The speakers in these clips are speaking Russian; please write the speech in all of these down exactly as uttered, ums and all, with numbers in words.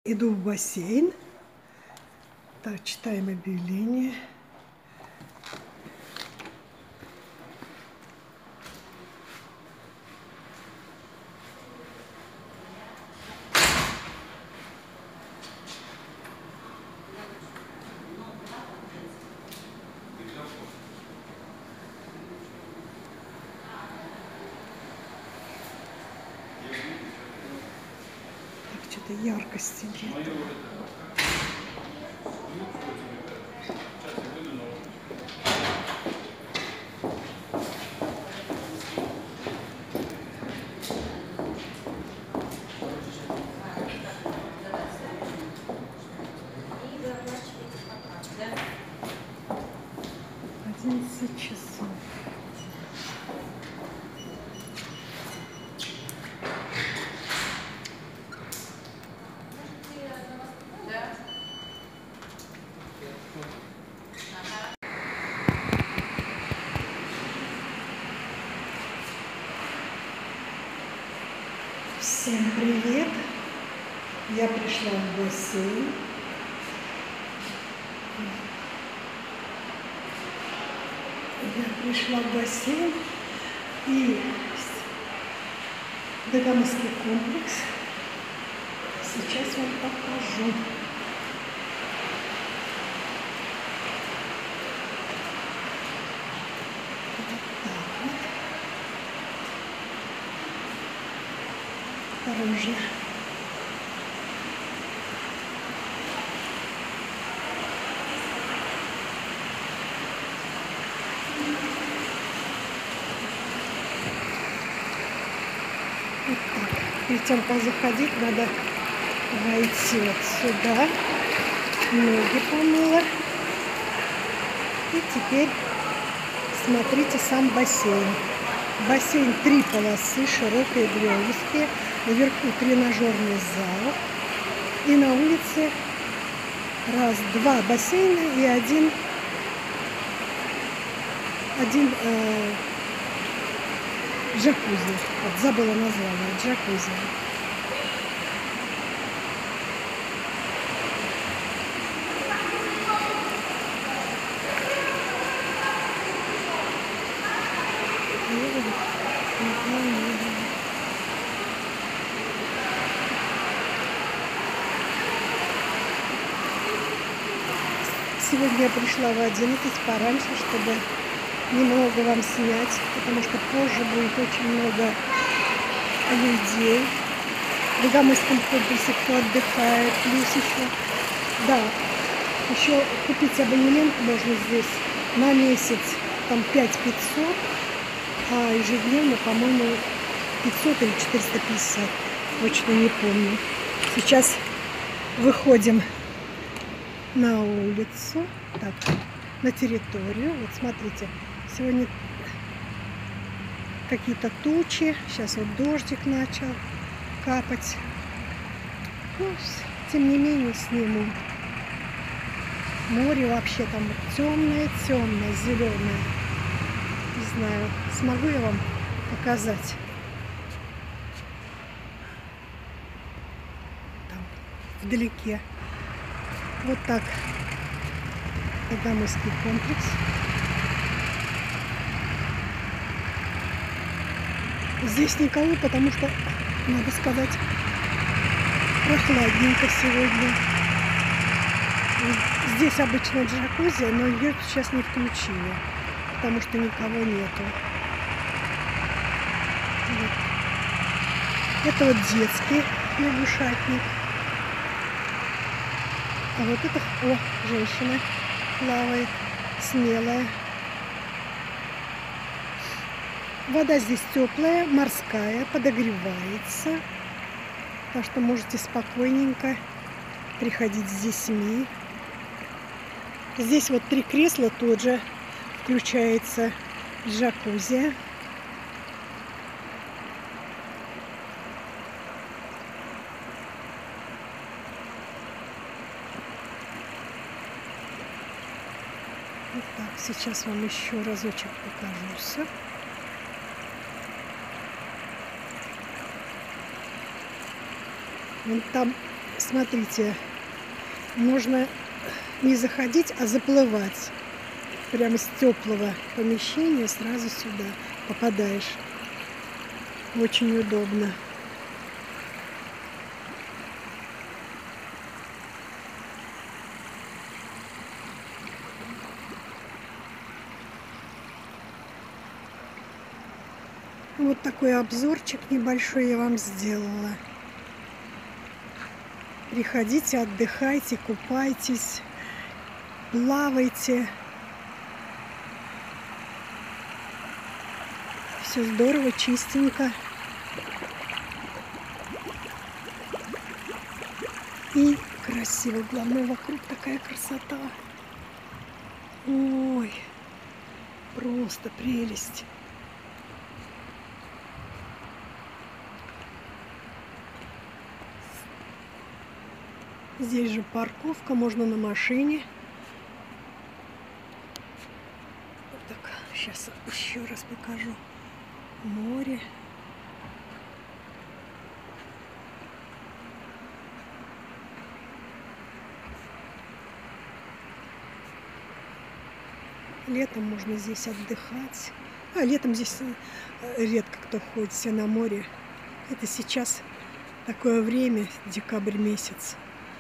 Иду в бассейн. Так, читаем объявление. Так, что-то яркости нет. одиннадцать часов. Всем привет! Я пришла в бассейн. Я пришла в бассейн и Дагомысский комплекс. Сейчас вам покажу. Вот так вот. Осторожно. Вот так. Перед тем, как заходить, надо войти вот сюда. Ноги помыла. И теперь смотрите сам бассейн. Бассейн три полосы, широкие, две узкие. Наверху тренажерный зал. И на улице раз, два бассейна и один, один э, джакузи. Вот, забыла название. Джакузи. Сегодня я пришла в одиннадцать пораньше, чтобы немного вам снять, потому что позже будет очень много людей в Дагомысском комплексе, кто отдыхает. Плюс еще, да, еще купить абонемент можно здесь на месяц, там пять тысяч пятьсот, а ежедневно, по-моему, пятьсот или четыреста пятьдесят, точно не помню. Сейчас выходим на улицу, так, на территорию. Вот смотрите, сегодня какие-то тучи, сейчас вот дождик начал капать. Ну, тем не менее сниму. Море вообще там темное, темное, зеленое. Не знаю, смогу я вам показать. Там, вдалеке. Вот так Дагомысский комплекс. Здесь никого, потому что, надо сказать, прохладненько сегодня. Здесь обычно джакузи, но ее сейчас не включили, потому что никого нету. Вот. Это вот детский лягушатник. А вот это, о, женщина плавает, смелая. Вода здесь теплая, морская, подогревается. Так что можете спокойненько приходить с детьми. Здесь вот три кресла, тут же включается джакузи. Вот так, сейчас вам еще разочек покажусь. Вон там с смотрите, можно не заходить, а заплывать. Прямо с теплого помещения сразу сюда попадаешь. Очень удобно. Вот такой обзорчик небольшой я вам сделала. Приходите, отдыхайте, купайтесь, плавайте. Все здорово, чистенько. И красиво. Главное, вокруг такая красота. Ой, просто прелесть. Здесь же парковка, можно на машине. Вот так, сейчас еще раз покажу. Море. Летом можно здесь отдыхать. А летом здесь редко кто ходит, все на море. Это сейчас такое время, декабрь месяц.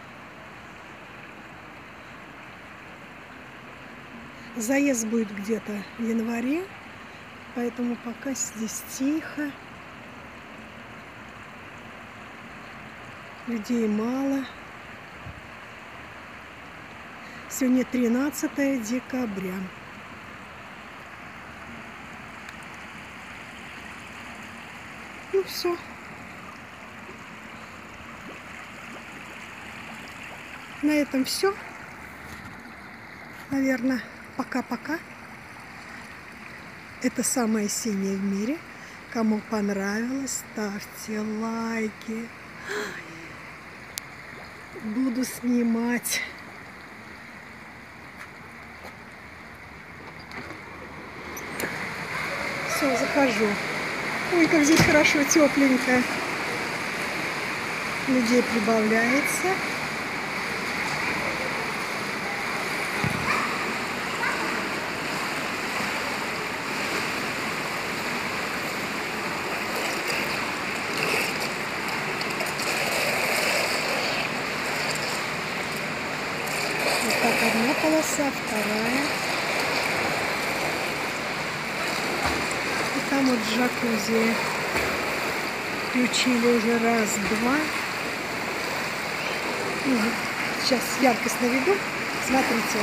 Заезд будет где-то в январе, поэтому пока здесь тихо. Людей мало. Сегодня тринадцатое декабря. Ну все. На этом все. Наверное, пока-пока. Это самое синее в мире. Кому понравилось, ставьте лайки. Буду снимать. Все, захожу. Ой, как здесь хорошо, тепленько. Людей прибавляется. Вот так одна полоса, вторая. И там вот джакузи включили уже раз, два. Ну, сейчас яркость наведу. Смотрите.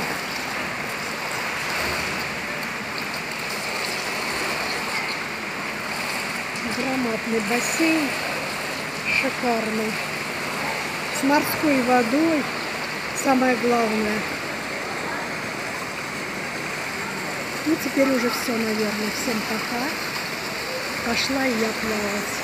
Громадный бассейн. Шикарный. С морской водой. Самое главное. Ну, теперь уже все, наверное. Всем пока. Пошла и я плавать.